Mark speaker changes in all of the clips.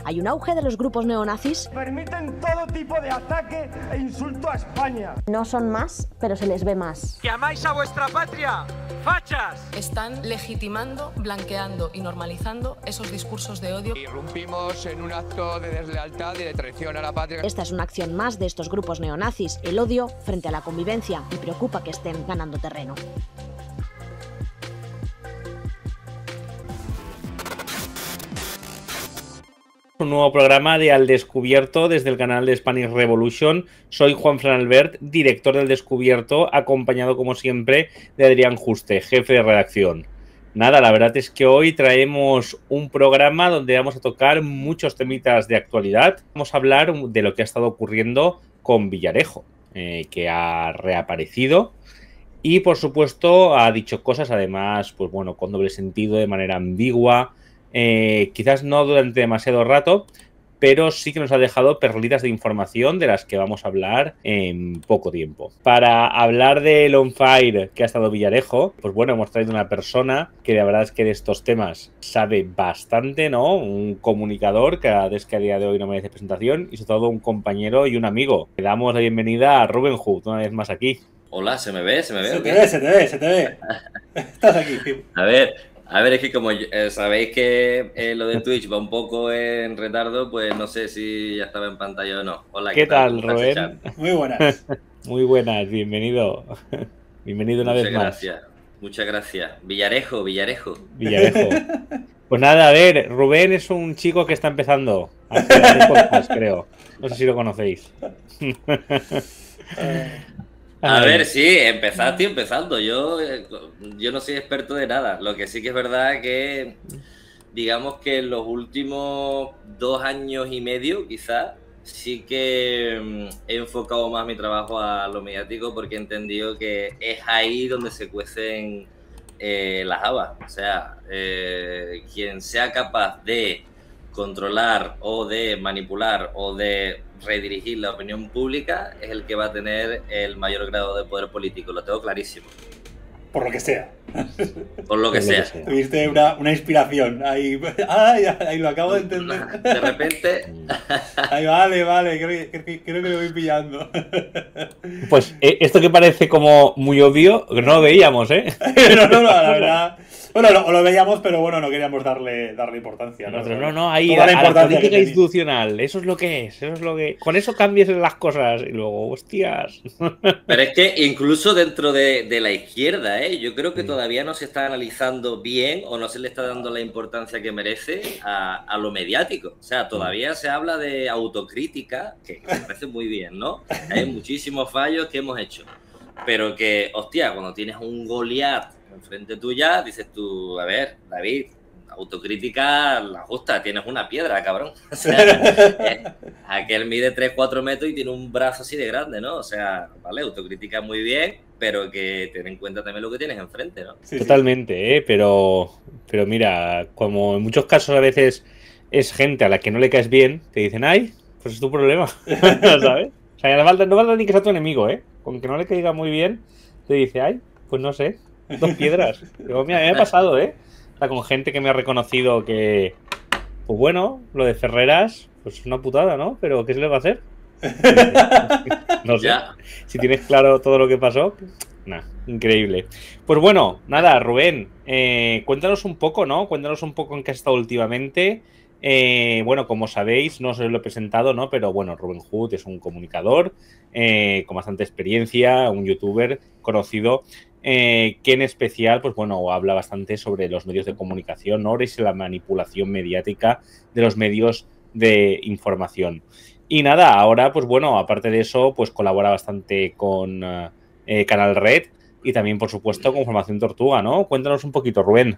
Speaker 1: Hay un auge de los grupos neonazis.
Speaker 2: Permiten todo tipo de ataque e insulto a España.
Speaker 1: No son más, pero se les ve más.
Speaker 3: ¡Que amáis a vuestra patria! ¡Fachas!
Speaker 4: Están legitimando, blanqueando y normalizando esos discursos de odio.
Speaker 5: Irrumpimos en un acto de deslealtad y de traición a la patria.
Speaker 1: Esta es una acción más de estos grupos neonazis, el odio frente a la convivencia, y preocupa que estén ganando terreno.
Speaker 6: Un nuevo programa de Al Descubierto desde el canal de Spanish Revolution. Soy Juan Fran Albert, director del Descubierto, acompañado como siempre de Adrián Juste, jefe de redacción. Nada, la verdad es que hoy traemos un programa donde vamos a tocar muchos temitas de actualidad. Vamos a hablar de lo que ha estado ocurriendo con Villarejo, que ha reaparecido y por supuesto ha dicho cosas además, pues bueno, con doble sentido, de manera ambigua. Quizás no durante demasiado rato, pero sí que nos ha dejado perlitas de información de las que vamos a hablar en poco tiempo. Para hablar del on fire que ha estado Villarejo, pues bueno, hemos traído una persona que la verdad es que de estos temas sabe bastante, ¿no? Un comunicador que a día de hoy no merece presentación y sobre todo un compañero y un amigo. Le damos la bienvenida a Rubén Hood, una vez más aquí.
Speaker 7: Hola, ¿se me ve?
Speaker 8: Se te ve. Estás aquí.
Speaker 7: A ver, es que como sabéis que lo de Twitch va un poco en retardo, pues no sé si ya estaba en pantalla o no. Hola,
Speaker 6: ¿qué tal, Rubén?
Speaker 8: Muy buenas.
Speaker 6: Muy buenas, bienvenido. Bienvenido una vez más.
Speaker 7: Muchas gracias. Villarejo.
Speaker 6: Pues nada, a ver, Rubén es un chico que está empezando a hacer podcast, creo. No sé si lo conocéis.
Speaker 7: A ver, sí, estoy empezando. Yo no soy experto de nada. Lo que sí que es verdad que, digamos que en los últimos 2 años y medio, quizás, sí que he enfocado más mi trabajo a lo mediático porque he entendido que es ahí donde se cuecen las habas. O sea, quien sea capaz de controlar o de manipular o de redirigir la opinión pública es el que va a tener el mayor grado de poder político, lo tengo clarísimo.
Speaker 8: Por lo que sea.
Speaker 7: Por lo que sea.
Speaker 8: Tuviste una inspiración. Ahí lo acabo de entender.
Speaker 7: De repente.
Speaker 8: Ahí vale, creo que lo voy pillando.
Speaker 6: Pues esto que parece como muy obvio, no lo veíamos, ¿eh?
Speaker 8: No, la verdad. Bueno, lo veíamos, pero bueno, no queríamos darle importancia.
Speaker 6: No, ahí a la política institucional, eso es lo que es, con eso cambias las cosas y luego, hostias.
Speaker 7: Pero es que incluso dentro de la izquierda, yo creo que todavía no se está analizando bien o no se le está dando la importancia que merece a lo mediático. O sea, todavía se habla de autocrítica, que me parece muy bien, ¿no? Hay muchísimos fallos que hemos hecho, pero que, hostia, cuando tienes un Goliat enfrente tuya, dices tú, a ver, David, autocrítica la justa, tienes una piedra, cabrón. O sea, aquel mide 3-4 metros y tiene un brazo así de grande, ¿no? O sea, vale, autocrítica muy bien, pero que ten en cuenta también lo que tienes enfrente, ¿no?
Speaker 6: Sí, totalmente, pero mira, como en muchos casos a veces es gente a la que no le caes bien, te dicen, ay, pues es tu problema, ¿sabes? O sea, no falta ni que sea tu enemigo, con que no le caiga muy bien, te dice, ay, pues no sé, 2 piedras. Digo, mira, me ha pasado, Está con gente que me ha reconocido que, pues bueno, lo de Ferreras, pues es una putada, ¿no? Pero ¿qué se le va a hacer? No sé. Si tienes claro todo lo que pasó, nada, increíble. Pues bueno, nada, Rubén, cuéntanos un poco, ¿no? Cuéntanos un poco en qué has estado últimamente. Bueno, como sabéis, no os lo he presentado, ¿no? Pero bueno, Rubén Hood es un comunicador con bastante experiencia, un youtuber conocido. Que en especial, pues bueno, habla bastante sobre los medios de comunicación, ¿no? Y la manipulación mediática de los medios de información. Y nada, ahora, pues bueno, aparte de eso, pues colabora bastante con Canal Red y también, por supuesto, con Formación Tortuga, ¿no? Cuéntanos un poquito, Rubén.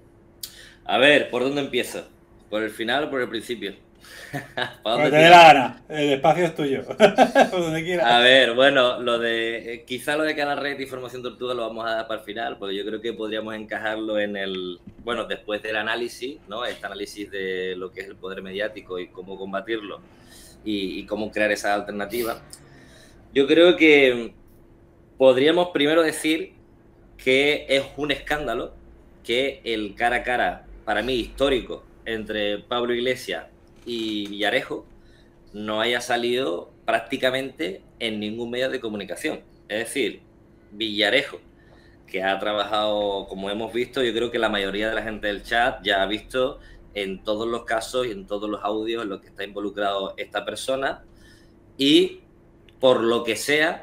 Speaker 7: A ver, ¿por dónde empiezo? ¿Por el final o por el principio?
Speaker 8: Cuando te dé la gana, el espacio es tuyo. Por donde quieras.
Speaker 7: A ver, bueno, quizá lo de Canal Red y Formación Tortuga lo vamos a dar para el final, porque yo creo que podríamos encajarlo en bueno, después del análisis, ¿no? Este análisis de lo que es el poder mediático y cómo combatirlo y cómo crear esa alternativa. Yo creo que podríamos primero decir que es un escándalo que el cara a cara, para mí histórico, entre Pablo Iglesias y Villarejo no haya salido prácticamente en ningún medio de comunicación. Es decir, Villarejo, que ha trabajado, como hemos visto, yo creo que la mayoría de la gente del chat ya ha visto en todos los casos y en todos los audios en los que está involucrado esta persona, y por lo que sea,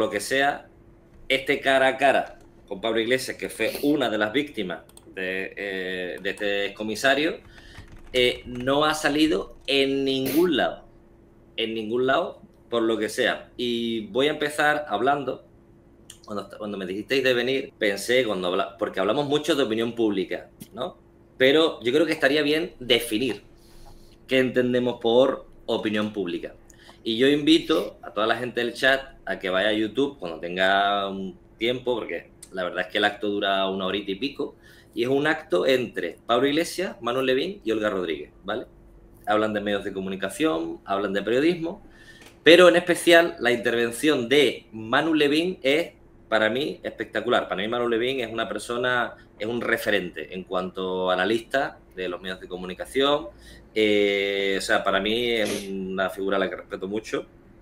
Speaker 7: este cara a cara con Pablo Iglesias, que fue una de las víctimas de este comisario, no ha salido en ningún lado, por lo que sea. Y voy a empezar hablando, cuando me dijisteis de venir, pensé, porque hablamos mucho de opinión pública, ¿no? Pero yo creo que estaría bien definir qué entendemos por opinión pública. Y yo invito a toda la gente del chat a que vaya a YouTube cuando tenga un tiempo, porque la verdad es que el acto dura 1 horita y pico, y es un acto entre Pablo Iglesias, Manu Levín y Olga Rodríguez, ¿vale? Hablan de medios de comunicación, hablan de periodismo, pero en especial la intervención de Manu Levín es, para mí, espectacular. Para mí Manu Levín es una persona, es un referente en cuanto a analista de los medios de comunicación. O sea, para mí es una figura a la que respeto mucho.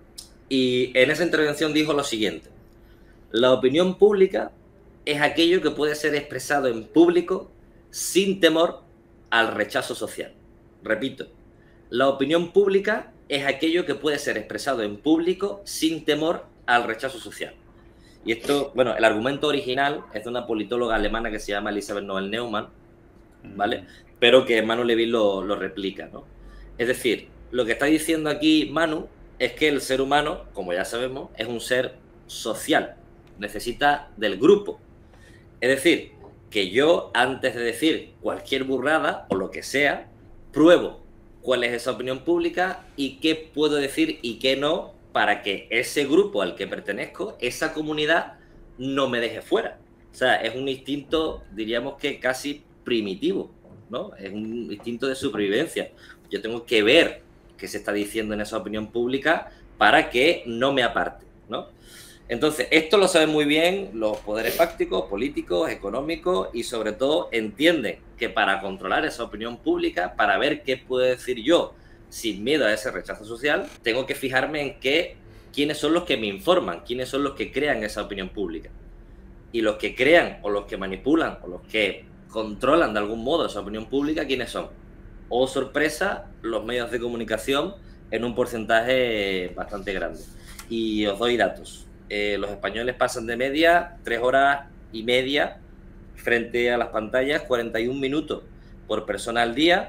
Speaker 7: Y en esa intervención dijo lo siguiente: la opinión pública es aquello que puede ser expresado en público sin temor al rechazo social. Repito, la opinión pública es aquello que puede ser expresado en público sin temor al rechazo social. Y esto, bueno, el argumento original es de una politóloga alemana que se llama Elisabeth Noel-Neumann, ¿vale? Pero que Manu Levín lo replica, ¿no? Es decir, lo que está diciendo aquí Manu es que el ser humano, como ya sabemos, es un ser social, necesita del grupo. Es decir, que yo, antes de decir cualquier burrada o lo que sea, pruebo cuál es esa opinión pública y qué puedo decir y qué no, para que ese grupo al que pertenezco, esa comunidad, no me deje fuera. O sea, es un instinto, diríamos que casi primitivo, ¿no? Es un instinto de supervivencia. Yo tengo que ver qué se está diciendo en esa opinión pública para que no me aparte, ¿no? Entonces, esto lo saben muy bien los poderes fácticos, políticos, económicos, y sobre todo entienden que para controlar esa opinión pública, para ver qué puedo decir yo sin miedo a ese rechazo social, tengo que fijarme en quiénes son los que me informan, quiénes son los que crean esa opinión pública. Y los que crean, o los que manipulan, o los que controlan de algún modo esa opinión pública, ¿quiénes son? Oh, sorpresa, los medios de comunicación en un porcentaje bastante grande. Y os doy datos. Los españoles pasan de media 3 horas y media frente a las pantallas, 41 minutos por persona al día.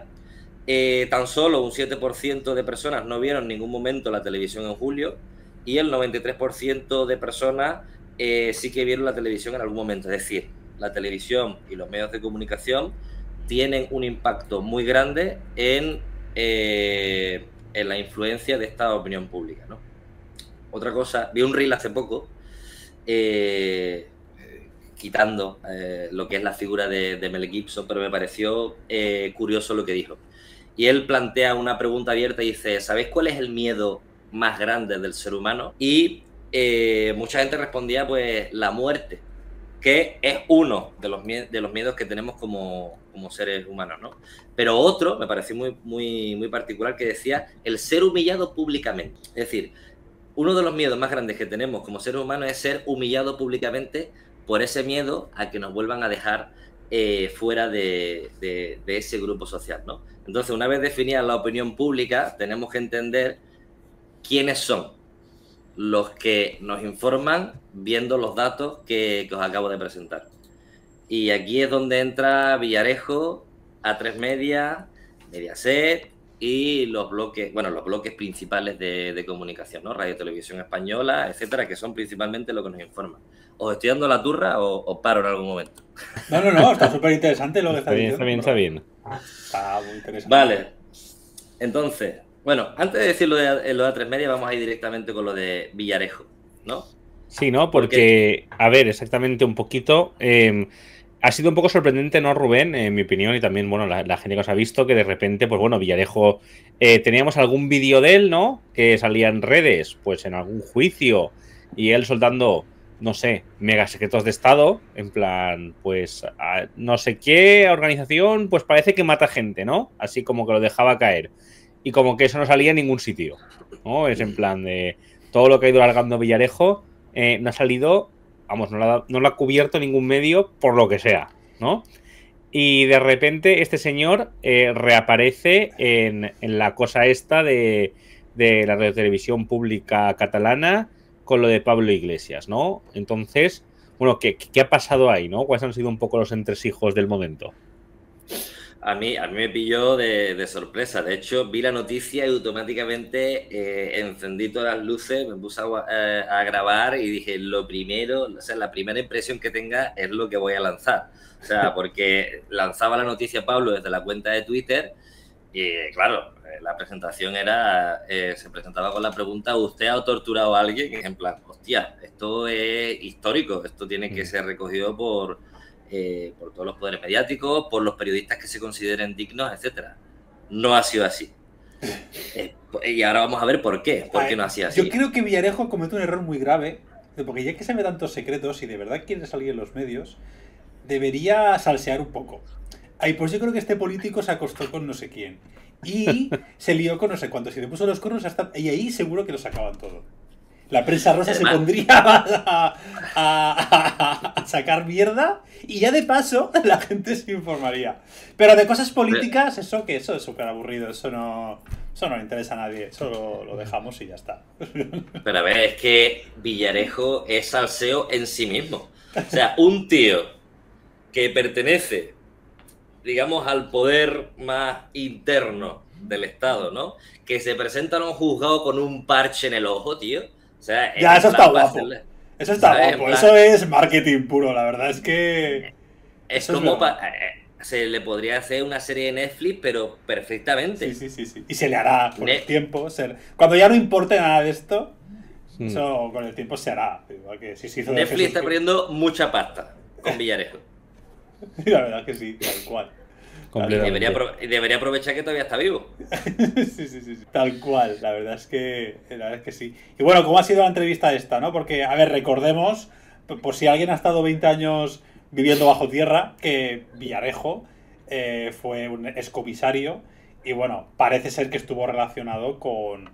Speaker 7: Tan solo un 7% de personas no vieron en ningún momento la televisión en julio, y el 93% de personas sí que vieron la televisión en algún momento. Es decir, la televisión y los medios de comunicación tienen un impacto muy grande en la influencia de esta opinión pública, ¿no? Otra cosa, vi un reel hace poco, quitando lo que es la figura de Mel Gibson, pero me pareció curioso lo que dijo. Y él plantea una pregunta abierta y dice: ¿sabéis cuál es el miedo más grande del ser humano? Y mucha gente respondía, pues, la muerte, que es uno de los miedos que tenemos como seres humanos, ¿no? Pero otro me pareció muy particular, que decía el ser humillado públicamente. Es decir, uno de los miedos más grandes que tenemos como seres humanos es ser humillado públicamente por ese miedo a que nos vuelvan a dejar fuera de ese grupo social, ¿no? Entonces, una vez definida la opinión pública, tenemos que entender quiénes son los que nos informan viendo los datos que os acabo de presentar. Y aquí es donde entra Villarejo, A3 Media, Mediaset y los bloques principales de comunicación, ¿no? Radio Televisión Española, etcétera, que son principalmente lo que nos informan. ¿Os estoy dando la turra o paro en algún momento?
Speaker 8: No, está súper interesante lo que está diciendo.
Speaker 6: Está bien.
Speaker 8: Está muy interesante.
Speaker 7: Vale, entonces, bueno, antes de decir lo de A3 Media, vamos a ir directamente con lo de Villarejo, ¿no?
Speaker 6: Sí, ¿no? Porque, a ver, exactamente un poquito... ha sido un poco sorprendente, ¿no, Rubén? En mi opinión, y también, bueno, la gente que os ha visto, que de repente, pues bueno, Villarejo, teníamos algún vídeo de él, ¿no? Que salía en redes, pues en algún juicio, y él soltando, no sé, mega secretos de Estado, en plan, pues, no sé qué organización, pues parece que mata gente, ¿no? Así como que lo dejaba caer. y como que eso no salía en ningún sitio, ¿no? Es en plan de todo lo que ha ido largando Villarejo no ha salido, vamos, no lo ha cubierto ningún medio por lo que sea, ¿no? Y de repente este señor reaparece en la cosa esta de la radiotelevisión pública catalana con lo de Pablo Iglesias, ¿no? Entonces, bueno, ¿qué ha pasado ahí, no? ¿Cuáles han sido un poco los entresijos del momento?
Speaker 7: A mí me pilló de sorpresa. De hecho, vi la noticia y automáticamente encendí todas las luces, me puse a grabar y dije, lo primero, o sea, la primera impresión que tenga es lo que voy a lanzar. O sea, porque lanzaba la noticia Pablo desde la cuenta de Twitter y, claro, la presentación se presentaba con la pregunta, ¿usted ha torturado a alguien? En plan, hostia, esto es histórico, esto tiene que ser recogido por todos los poderes mediáticos, por los periodistas que se consideren dignos, etcétera. No ha sido así. Y ahora vamos a ver por qué. ¿Por qué no ha sido así?
Speaker 8: Yo creo que Villarejo comete un error muy grave, porque ya que sabe tantos secretos y de verdad quiere salir en los medios, debería salsear un poco. Ahí pues yo creo que este político se acostó con no sé quién y se lió con no sé cuántos y le puso los cornos hasta... Y ahí seguro que lo sacaban todo. La prensa rosa se pondría a sacar mierda y ya de paso la gente se informaría. Pero de cosas políticas, eso es súper aburrido, eso no le interesa a nadie, eso lo dejamos y ya está.
Speaker 7: Pero a ver, es que Villarejo es salseo en sí mismo. O sea, un tío que pertenece, digamos, al poder más interno del Estado, ¿no? Que se presenta a un juzgado con un parche en el ojo, tío. O sea,
Speaker 8: ya, eso está guapo. Eso está guapo. Eso es marketing puro, la verdad es que...
Speaker 7: Es como... se le podría hacer una serie de Netflix, pero perfectamente.
Speaker 8: Sí. Y se le hará con el tiempo. Cuando ya no importe nada de esto, eso con el tiempo se hará. Igual que si se hizo
Speaker 7: Netflix está perdiendo mucha pasta con Villarejo.
Speaker 8: La verdad que sí, tal cual.
Speaker 7: Debería aprovechar que todavía está vivo.
Speaker 8: Sí. Tal cual, la verdad es que sí. Y bueno, ¿cómo ha sido la entrevista esta, no? Porque, a ver, recordemos, por si alguien ha estado 20 años viviendo bajo tierra, que Villarejo fue un excomisario y, bueno, parece ser que estuvo relacionado con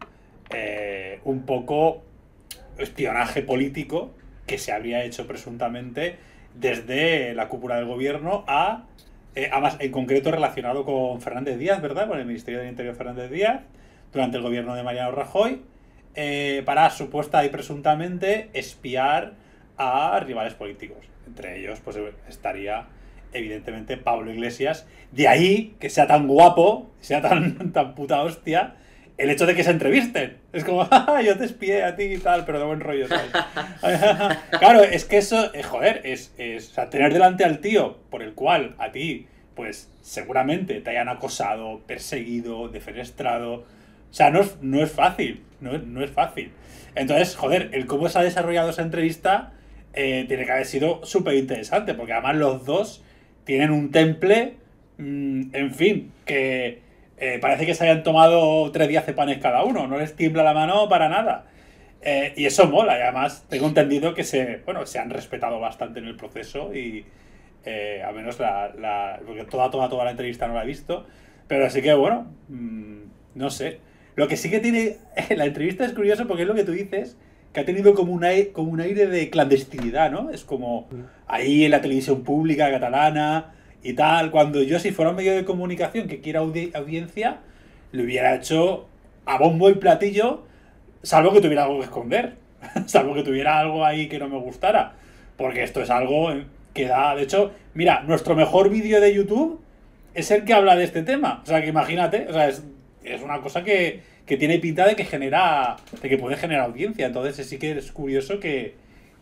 Speaker 8: un poco espionaje político que se habría hecho presuntamente desde la cúpula del gobierno además, en concreto relacionado con Fernández Díaz, ¿verdad? Con el Ministerio del Interior Fernández Díaz, durante el gobierno de Mariano Rajoy, para supuesta y presuntamente espiar a rivales políticos. Entre ellos, pues estaría, evidentemente, Pablo Iglesias. De ahí que sea tan guapo, sea tan puta hostia, el hecho de que se entrevisten. Es como, yo te espié a ti y tal, pero de buen rollo, ¿sabes? Claro, es que eso, joder, o sea, tener delante al tío por el cual a ti, pues, seguramente te hayan acosado, perseguido, defenestrado. O sea, no es fácil, no es fácil. Entonces, joder, el cómo se ha desarrollado esa entrevista tiene que haber sido súper interesante, porque además los dos tienen un temple, en fin, que... parece que se hayan tomado 3 diazepanes cada uno, no les tiembla la mano para nada. Y eso mola, y además tengo entendido que se han respetado bastante en el proceso y a menos porque toda la entrevista no la he visto, pero así que bueno, no sé. Lo que sí que tiene la entrevista es curioso porque es lo que tú dices, que ha tenido como un aire de clandestinidad, ¿no? Es como ahí en la televisión pública catalana y tal, cuando yo si fuera un medio de comunicación que quiera audiencia, lo hubiera hecho a bombo y platillo, salvo que tuviera algo que esconder, salvo que tuviera algo ahí que no me gustara, porque esto es algo que da... De hecho, mira, nuestro mejor vídeo de YouTube es el que habla de este tema, o sea, que imagínate, o sea, es una cosa que tiene pinta de que puede generar audiencia, entonces sí que es curioso que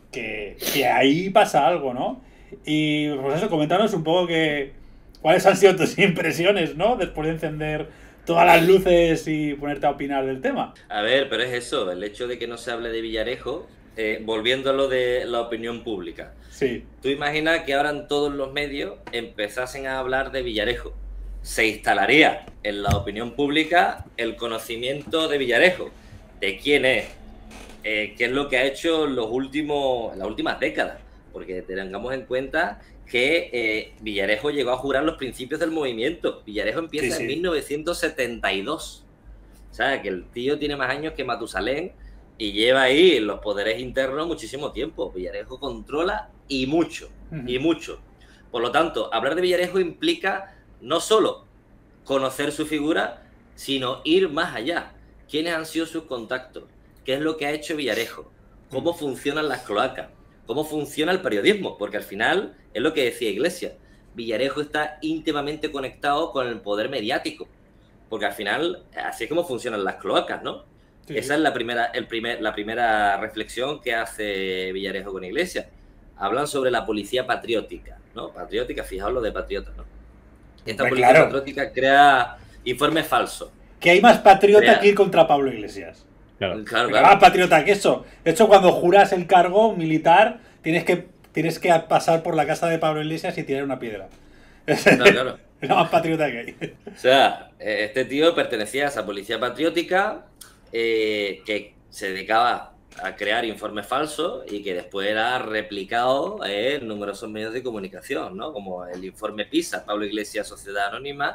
Speaker 8: ahí pasa algo, ¿no? Y pues eso, comentanos un poco cuáles han sido tus impresiones, ¿no? Después de encender todas las luces y ponerte a opinar del tema.
Speaker 7: A ver, pero es eso, el hecho de que no se hable de Villarejo, volviendo a lo de la opinión pública.
Speaker 8: Sí.
Speaker 7: Tú imaginas que ahora en todos los medios empezasen a hablar de Villarejo. Se instalaría en la opinión pública el conocimiento de Villarejo, de quién es, qué es lo que ha hecho en las últimas décadas. Porque tengamos en cuenta que Villarejo llegó a jurar los principios del movimiento. Villarejo empieza en 1972. O sea, que el tío tiene más años que Matusalén y lleva ahí los poderes internos muchísimo tiempo. Villarejo controla y mucho, y mucho. Por lo tanto, hablar de Villarejo implica no solo conocer su figura, sino ir más allá. ¿Quiénes han sido sus contactos? ¿Qué es lo que ha hecho Villarejo? ¿Cómo funcionan las cloacas? ¿Cómo funciona el periodismo? Porque al final, es lo que decía Iglesias, Villarejo está íntimamente conectado con el poder mediático. Porque al final, así es como funcionan las cloacas, ¿no? Sí. Esa es la primera reflexión que hace Villarejo con Iglesias. Hablan sobre la policía patriótica, ¿no? Patriótica, fijaos lo de patriota, ¿no? Esta policía patriótica crea informes falsos.
Speaker 8: Que hay más patriota que ir contra Pablo Iglesias.
Speaker 7: Claro.
Speaker 8: Más patriota que eso. De hecho, cuando juras el cargo militar, tienes que pasar por la casa de Pablo Iglesias y tirar una piedra.
Speaker 7: Claro.
Speaker 8: Es lo más patriota que hay.
Speaker 7: O sea, este tío pertenecía a esa policía patriótica que se dedicaba a crear informes falsos y que después era replicado en numerosos medios de comunicación, ¿no? Como el informe PISA, Pablo Iglesias, Sociedad Anónima.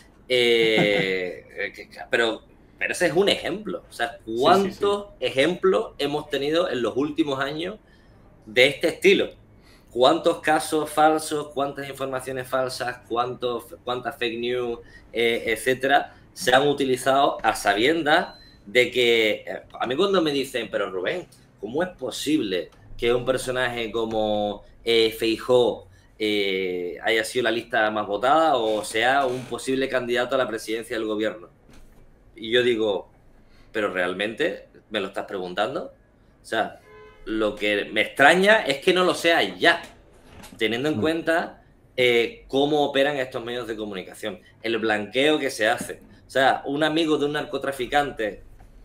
Speaker 7: Pero ese es un ejemplo. O sea, ¿cuántos ejemplos hemos tenido en los últimos años de este estilo? ¿Cuántos casos falsos, cuántas informaciones falsas, cuántas fake news, etcétera, se han utilizado a sabiendas de que... A mí cuando me dicen, pero Rubén, ¿cómo es posible que un personaje como Feijóo haya sido la lista más votada o sea un posible candidato a la presidencia del gobierno? Y yo digo, ¿pero realmente me lo estás preguntando? O sea, lo que me extraña es que no lo sea ya, teniendo en cuenta cómo operan estos medios de comunicación, el blanqueo que se hace. O sea, un amigo de un narcotraficante,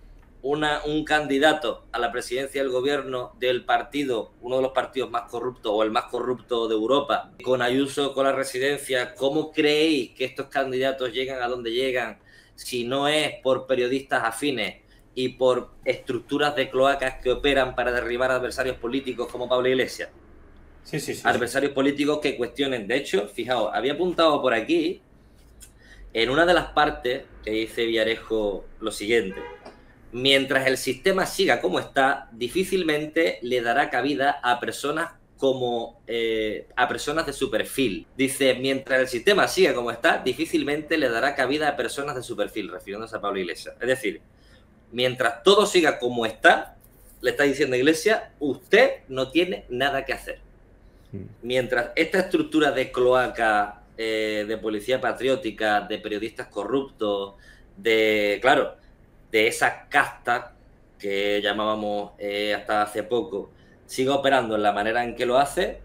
Speaker 7: un candidato a la presidencia del gobierno del partido, uno de los partidos más corruptos o el más corrupto de Europa, con Ayuso, con la residencia, ¿cómo creéis que estos candidatos llegan a donde llegan si no es por periodistas afines y por estructuras de cloacas que operan para derribar adversarios políticos como Pablo Iglesias?
Speaker 8: Sí.
Speaker 7: Adversarios políticos que cuestionen. De hecho, fijaos, había apuntado por aquí, en una de las partes que dice Villarejo lo siguiente: mientras el sistema siga como está, difícilmente le dará cabida a personas a personas de su perfil. Dice, mientras el sistema siga como está, difícilmente le dará cabida a personas de su perfil, refiriéndose a Pablo Iglesias. Es decir, mientras todo siga como está, le está diciendo Iglesias, usted no tiene nada que hacer. Mientras esta estructura de cloaca, de policía patriótica, de periodistas corruptos, de esa casta que llamábamos hasta hace poco, siga operando en la manera en que lo hace,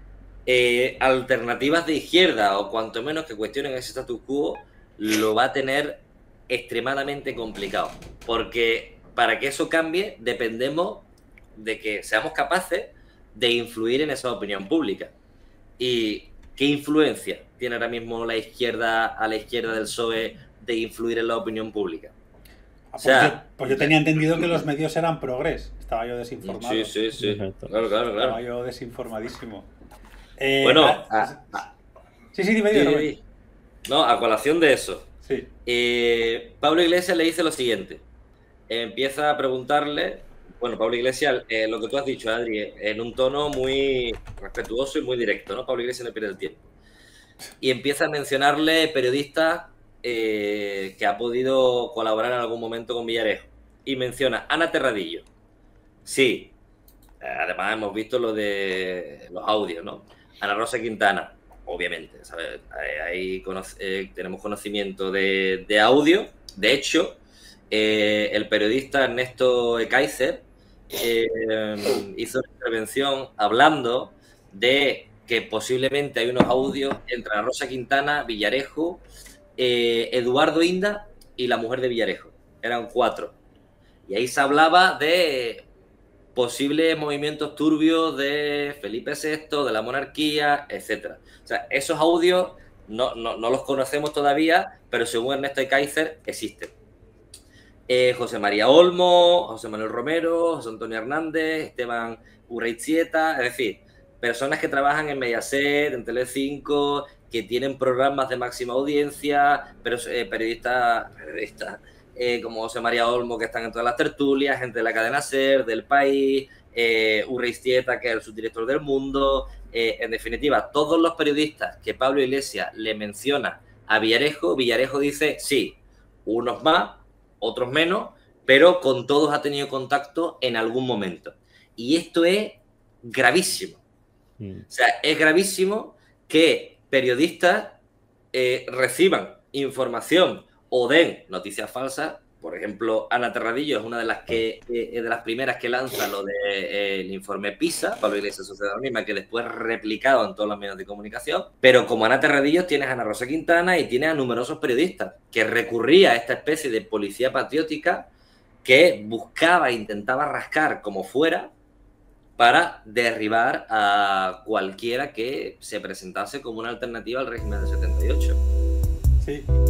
Speaker 7: alternativas de izquierda o cuanto menos que cuestionen ese status quo, lo va a tener extremadamente complicado. Porque para que eso cambie dependemos de que seamos capaces de influir en esa opinión pública. ¿Y qué influencia tiene ahora mismo la izquierda a la izquierda del PSOE de influir en la opinión pública? O sea,
Speaker 8: pues yo tenía entendido que los medios eran progres. Estaba yo desinformado.
Speaker 7: Sí. Claro.
Speaker 8: Estaba yo desinformadísimo.
Speaker 7: Bueno,
Speaker 8: dime.
Speaker 7: No, a colación de eso.
Speaker 8: Sí.
Speaker 7: Pablo Iglesias le dice lo siguiente. Empieza a preguntarle, Pablo Iglesias, lo que tú has dicho, Adri, en un tono muy respetuoso y muy directo, ¿no? Pablo Iglesias no pierde el tiempo. Y empieza a mencionarle periodistas que ha podido colaborar en algún momento con Villarejo. Y menciona Ana Terradillo. Sí. Además hemos visto lo de los audios, ¿no? Ana Rosa Quintana, obviamente, ¿sabes? Ahí tenemos conocimiento de audio. De hecho, el periodista Ernesto Ekaizer hizo una intervención hablando de que posiblemente hay unos audios entre Ana Rosa Quintana, Villarejo, Eduardo Inda y la mujer de Villarejo. Eran 4. Y ahí se hablaba de posibles movimientos turbios de Felipe VI, de la monarquía, etcétera. O sea, esos audios no los conocemos todavía, pero según Ernesto Ekaizer existen. José María Olmo, José Manuel Romero, José Antonio Hernández, Esteban Urreiztieta, es decir, personas que trabajan en Mediaset, en Telecinco, que tienen programas de máxima audiencia, pero periodistas como José María Olmo, que están en todas las tertulias, gente de la cadena SER, del País, Urreistieta, que es el subdirector del Mundo, en definitiva, todos los periodistas que Pablo Iglesias le menciona a Villarejo, Villarejo dice, sí, unos más, otros menos, pero con todos ha tenido contacto en algún momento. Y esto es gravísimo. O sea, es gravísimo que periodistas reciban información o den noticias falsas. Por ejemplo, Ana Terradillo es una de las de las primeras que lanza lo del informe PISA, Pablo Iglesias Sociedad Anónima, que después replicado en todos los medios de comunicación. Pero como Ana Terradillo tienes a Ana Rosa Quintana y tienes a numerosos periodistas que recurría a esta especie de policía patriótica que buscaba e intentaba rascar como fuera para derribar a cualquiera que se presentase como una alternativa al régimen del 78.
Speaker 8: Sí.